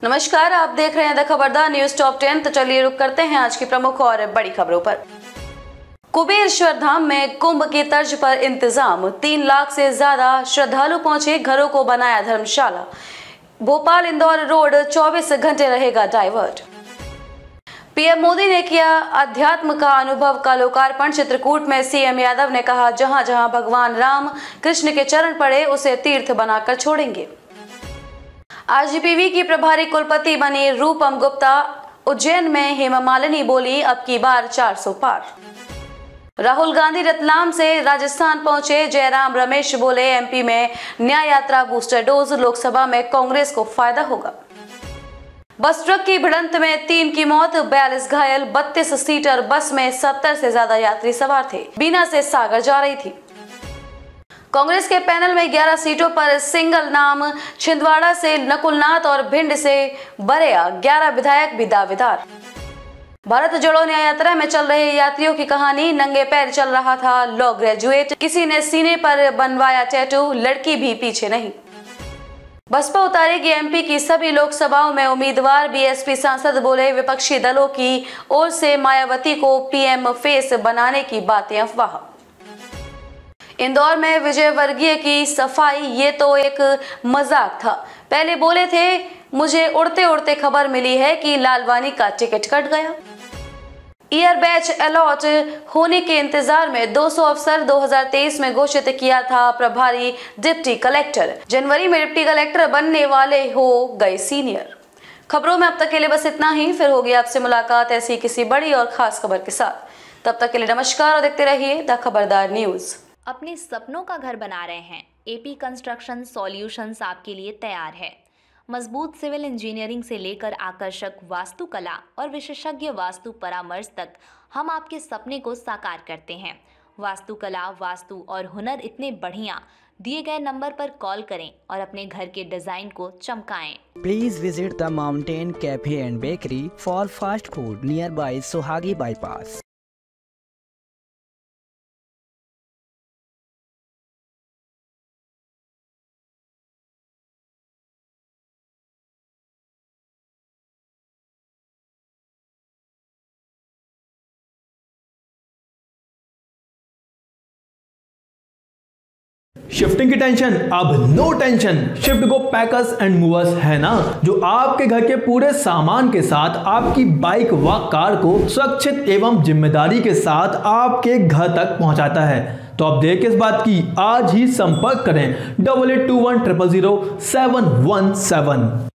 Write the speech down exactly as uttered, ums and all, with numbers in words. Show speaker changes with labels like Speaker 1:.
Speaker 1: नमस्कार, आप देख रहे हैं द खबरदार न्यूज टॉप टेन। तो चलिए रुक करते हैं आज की प्रमुख और बड़ी खबरों पर। कुबेरश्वर धाम में कुंभ की तर्ज पर इंतजाम, तीन लाख से ज्यादा श्रद्धालु पहुंचे, घरों को बनाया धर्मशाला। भोपाल इंदौर रोड चौबीस घंटे रहेगा डाइवर्ट। पीएम मोदी ने किया अध्यात्म का अनुभव का लोकार्पण। चित्रकूट में सीएम यादव ने कहा, जहां जहां भगवान राम कृष्ण के चरण पड़े उसे तीर्थ बनाकर छोड़ेंगे। आरजीपीवी की प्रभारी कुलपति बनी रूपम गुप्ता। उज्जैन में हेमा मालिनी बोली, अब की बार चार सौ पार। राहुल गांधी रतलाम से राजस्थान पहुंचे। जयराम रमेश बोले, एमपी में न्याय यात्रा बूस्टर डोज, लोकसभा में कांग्रेस को फायदा होगा। बस ट्रक की भिड़ंत में तीन की मौत, बयालीस घायल। बत्तीस सीटर बस में सत्तर से ज्यादा यात्री सवार थे, बीना से सागर जा रही थी। कांग्रेस के पैनल में ग्यारह सीटों पर सिंगल नाम, छिंदवाड़ा से नकुलनाथ और भिंड से बरेया। ग्यारह विधायक भी दावेदार। भारत जोड़ो न्याय यात्रा में चल रहे यात्रियों की कहानी, नंगे पैर चल रहा था लॉ ग्रेजुएट, किसी ने सीने पर बनवाया टैटू, लड़की भी पीछे नहीं। बसपा उतारेगी एमपी की सभी लोकसभाओं में उम्मीदवार। बीएसपी सांसद बोले, विपक्षी दलों की ओर से मायावती को पीएम फेस बनाने की बातें अफवाह। इंदौर में विजय वर्गीय की सफाई, ये तो एक मजाक था। पहले बोले थे, मुझे उड़ते उड़ते खबर मिली है कि लालवानी का टिकट कट गया। ईयर बैच अलॉट होने के इंतजार में दो सौ अफसर दो हज़ार तेईस में घोषित किया था प्रभारी डिप्टी कलेक्टर। जनवरी में डिप्टी कलेक्टर बनने वाले हो गए सीनियर। खबरों में अब तक के लिए बस इतना ही, फिर होगी आपसे मुलाकात ऐसी किसी बड़ी और खास खबर के साथ। तब तक के लिए नमस्कार और देखते रहिए द खबरदार न्यूज।
Speaker 2: अपने सपनों का घर बना रहे हैं? एपी कंस्ट्रक्शन सॉल्यूशंस आपके लिए तैयार है। मजबूत सिविल इंजीनियरिंग से लेकर आकर्षक वास्तुकला और विशेषज्ञ वास्तु परामर्श तक हम आपके सपने को साकार करते हैं। वास्तुकला, वास्तु और हुनर इतने बढ़िया, दिए गए नंबर पर कॉल करें और अपने घर के डिजाइन को चमकाएं।
Speaker 3: Please visit the mountain cafe and bakery for fast food nearby Suhagi bypass.
Speaker 4: Shifting की टेंशन अब no tension. Shift go packers and movers है ना, जो आपके घर के पूरे सामान के साथ आपकी बाइक व कार को सुरक्षित एवं जिम्मेदारी के साथ आपके घर तक पहुंचाता है। तो अब देर किस बात की, आज ही संपर्क करें double eight two one triple zero seven one seven.